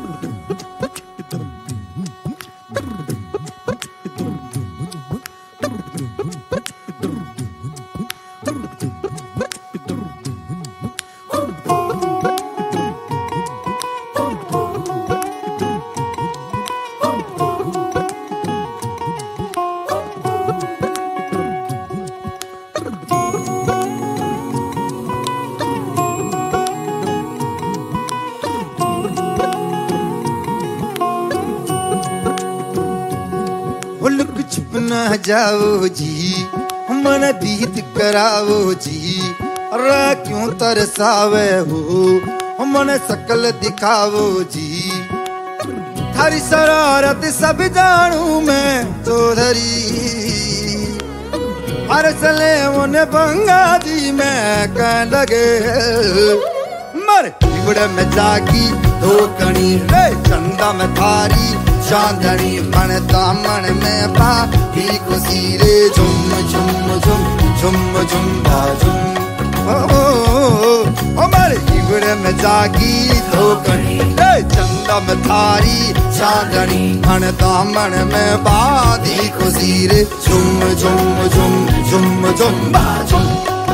छुप ना जाओ जी, मन बीत कराओ जी, रा क्यों तरसावे हो मन शकल दिखाओ जी। थारी शरारत सब जानू मैं चौधरी, हर सले उन्हें बंगा जी मैं कह लगे मर बिगड़ में जागी धोकनी रे चंदा में थारी चांदनी मन दामन में बाकी खुशी रे झुम झुम झुम झुम झुम झुम ओ मर बिगड़ में जागी धोकनी रे चंदा में थारी चांदनी मन दामन में बाकी खुशी रे झुम झुम झुम झुम झुम झुम।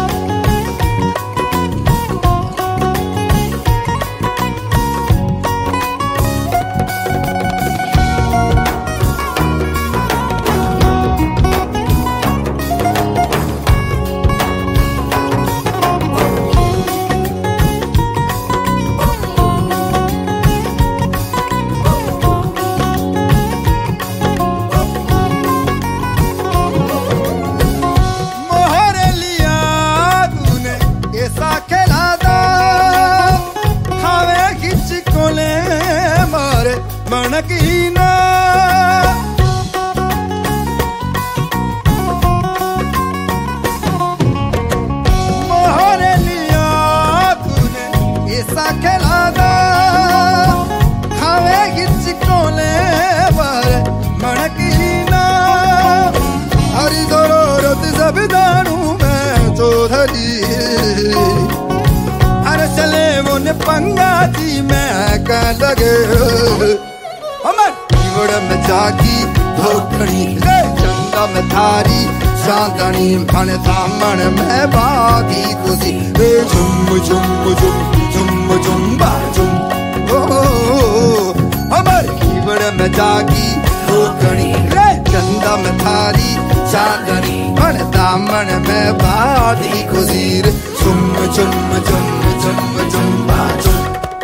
मनकीना मोहरे लिया तूने ऐसा खेला दा खावे गिच कोले पर मनकीना हरी जरूरत सब जानू मैं चौधरी, हर चले वो ने पंगा जी मैं कह लगे बिगड़ में जागी धोकनी रे चंदा में थारी चांदनी मन दामन में बागी खुशी रे झुम झुम झुम झुम झुम झुम। हमारे बिगड़ में जागी धोकनी रे चंदा में थारी चांदनी मन दामन में बागी खुशी रे झुम झुम झुम झुम झुम झुम।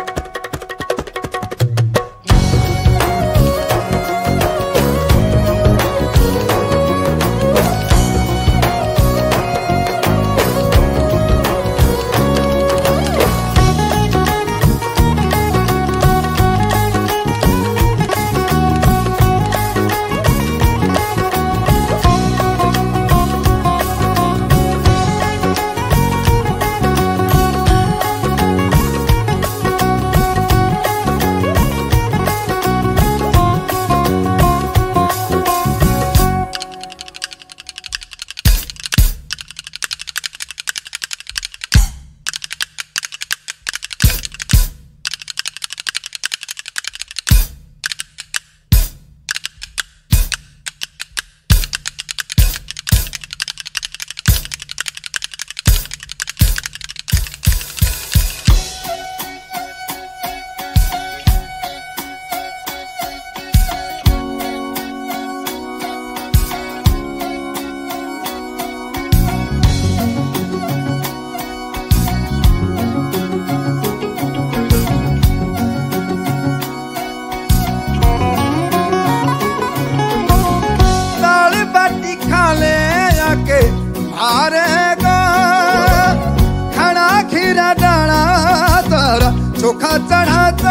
चोखा चढ़ाता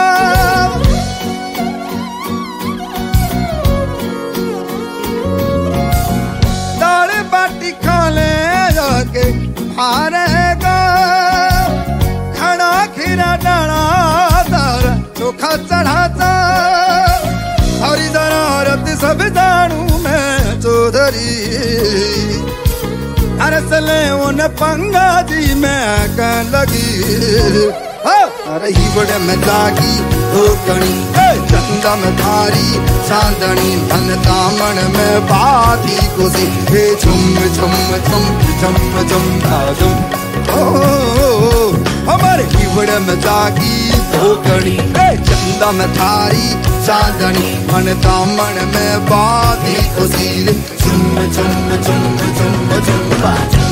दाल बाटी खा ले जाके हारेगा, खड़ा खीरा डाला दाल चोखा चढ़ाता हरी जरूरत सब जानू मैं चौधरी, अरे सले उन पंगा जी मैं कह लगी अरे हिवड़ में जागी धोकनी चंदा में थारी चांदनी मन दामन में बाती खुशी हे झुम झुम झुम झुम झुम झुम हमारे हिवड़ में जागी धोकनी चंदा में थारी चांदनी मन दामन में बाती खुशी झुम झुम झुम झुम झुम